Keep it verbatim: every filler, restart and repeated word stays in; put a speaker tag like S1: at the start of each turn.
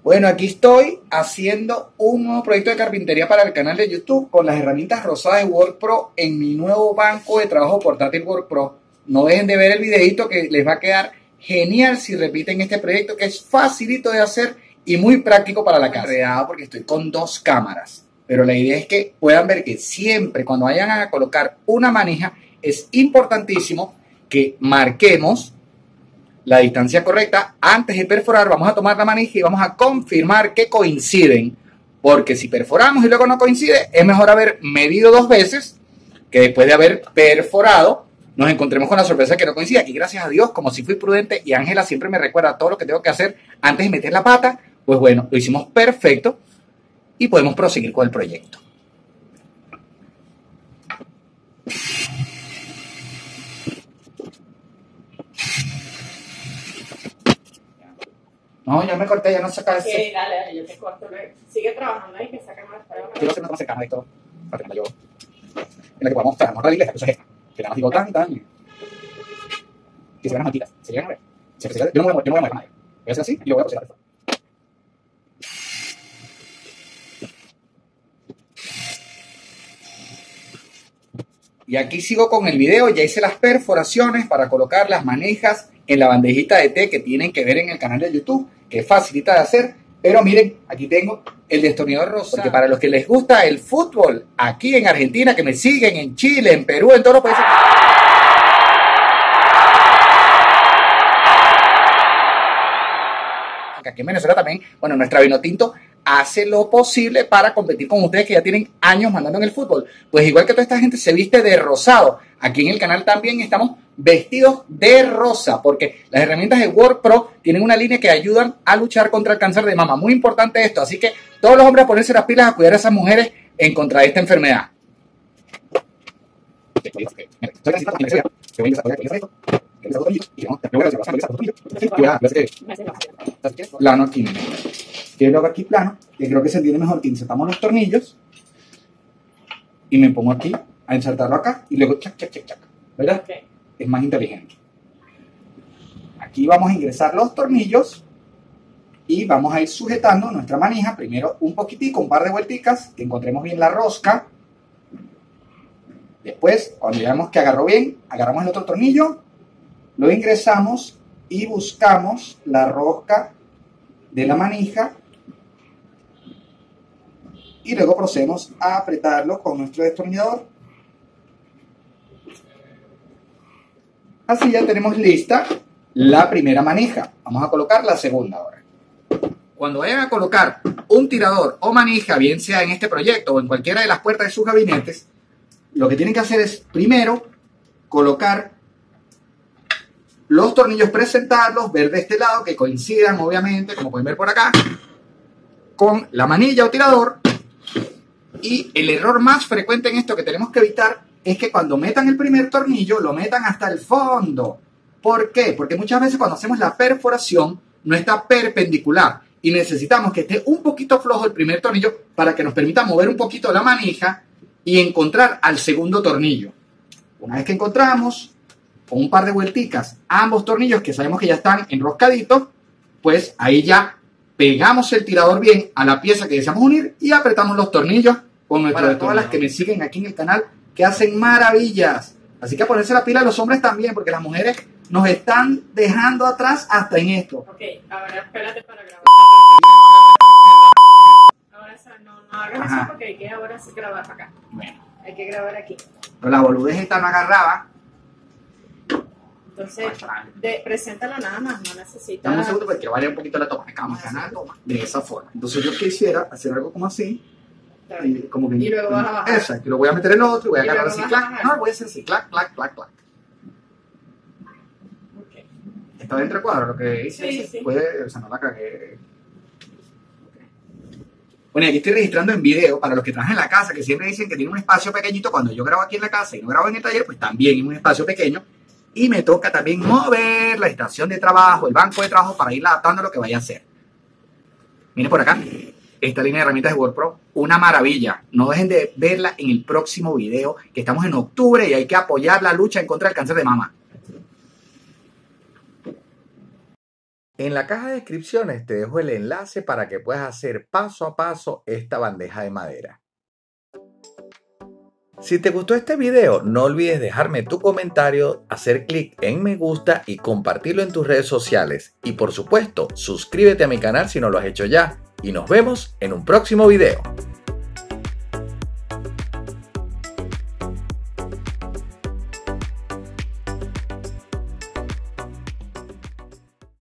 S1: Bueno, aquí estoy haciendo un nuevo proyecto de carpintería para el canal de YouTube con las herramientas rosadas de WordPro en mi nuevo banco de trabajo portátil WordPro. No dejen de ver el videito que les va a quedar genial si repiten este proyecto, que es facilito de hacer y muy práctico para la casa. Enredado porque estoy con dos cámaras, pero la idea es que puedan ver que siempre cuando vayan a colocar una manija es importantísimo que marquemos la distancia correcta. Antes de perforar vamos a tomar la manija y vamos a confirmar que coinciden, porque si perforamos y luego no coincide, es mejor haber medido dos veces que después de haber perforado nos encontremos con la sorpresa que no coincide. Aquí, gracias a Dios, como si fui prudente y Ángela siempre me recuerda todo lo que tengo que hacer antes de meter la pata, pues bueno, lo hicimos perfecto y podemos proseguir con el proyecto. No, ya me corté, ya no saca ese.
S2: Sí, dale, dale, yo te corto luego. Sigue trabajando ahí, que saca más para
S1: quiero hacer una toma cercana de esto, para tenerla yo, en la que podamos mostrar la iglesia, que eso es esta, que nada más digo tan, tan, que se vean las mantitas, se llegan a ver, se, se, yo no me voy a mover nada, voy a hacer así y lo voy a procesar. Y aquí sigo con el video. Ya hice las perforaciones para colocar las manijas en la bandejita de té que tienen que ver en el canal de YouTube, que es facilita de hacer. Pero miren, aquí tengo el destornillador rosa, porque para los que les gusta el fútbol, aquí en Argentina, que me siguen en Chile, en Perú, en todos los países. Aquí en Venezuela también, bueno, nuestra Vinotinto hace lo posible para competir con ustedes que ya tienen años mandando en el fútbol. Pues igual que toda esta gente se viste de rosado, aquí en el canal también estamos vestidos de rosa, porque las herramientas de WordPro tienen una línea que ayudan a luchar contra el cáncer de mama. Muy importante esto, así que todos los hombres a ponerse las pilas a cuidar a esas mujeres en contra de esta enfermedad. Plano aquí, yo lo hago aquí plano, que creo que se entiende mejor que insertamos los tornillos y me pongo aquí a insertarlo acá y luego chac, chac, chac, chac, ¿verdad? Okay. Es más inteligente. Aquí vamos a ingresar los tornillos y vamos a ir sujetando nuestra manija, primero un poquitico, un par de vuelticas, que encontremos bien la rosca. Después, cuando veamos que agarró bien, agarramos el otro tornillo, lo ingresamos y buscamos la rosca de la manija y luego procedemos a apretarlo con nuestro destornillador. Así ya tenemos lista la primera manija. Vamos a colocar la segunda ahora. Cuando vayan a colocar un tirador o manija, bien sea en este proyecto o en cualquiera de las puertas de sus gabinetes, lo que tienen que hacer es primero colocar los tornillos, presentarlos, ver de este lado, que coincidan obviamente, como pueden ver por acá, con la manilla o tirador. Y el error más frecuente en esto que tenemos que evitar es que cuando metan el primer tornillo, lo metan hasta el fondo. ¿Por qué? Porque muchas veces cuando hacemos la perforación no está perpendicular y necesitamos que esté un poquito flojo el primer tornillo para que nos permita mover un poquito la manija y encontrar al segundo tornillo. Una vez que encontramos, con un par de vuelticas, ambos tornillos que sabemos que ya están enroscaditos, pues ahí ya pegamos el tirador bien a la pieza que deseamos unir y apretamos los tornillos con nuestro Para todas las que me siguen aquí en el canal, que hacen maravillas. Así que a ponerse la pila a los hombres también, porque las mujeres nos están dejando atrás hasta en esto.
S2: Ok, ahora espérate para grabar. Ahora no, no hagas Ajá. eso porque hay que ahora sí grabar acá.
S1: Bueno.
S2: Hay que grabar aquí.
S1: Pero la boludez esta no agarraba.
S2: Entonces, de, preséntala nada más, no necesita...
S1: Dame un segundo porque vaya un poquito la toma. Acá vamos a ganar toma de esa forma. Entonces yo quisiera hacer algo como así. Y, como que,
S2: y luego vas a bajar.
S1: Exacto, y lo voy a meter en el otro y voy a agarrar así, clac. No, voy a hacer así, clac, clac, clac, clac. Okay. Está dentro del cuadro lo que hice.
S2: Sí, sí.
S1: Puede, o sea, no la cagué. Bueno, y aquí estoy registrando en video para los que trabajan en la casa, que siempre dicen que tiene un espacio pequeñito. Cuando yo grabo aquí en la casa y no grabo en el taller, pues también en un espacio pequeño. Y me toca también mover la estación de trabajo, el banco de trabajo, para ir adaptando a lo que vaya a hacer. Miren por acá, esta línea de herramientas de WordPro, una maravilla. No dejen de verla en el próximo video, que estamos en octubre y hay que apoyar la lucha en contra del cáncer de mama. En la caja de descripciones te dejo el enlace para que puedas hacer paso a paso esta bandeja de madera. Si te gustó este video, no olvides dejarme tu comentario, hacer clic en me gusta y compartirlo en tus redes sociales. Y por supuesto, suscríbete a mi canal si no lo has hecho ya. Y nos vemos en un próximo video.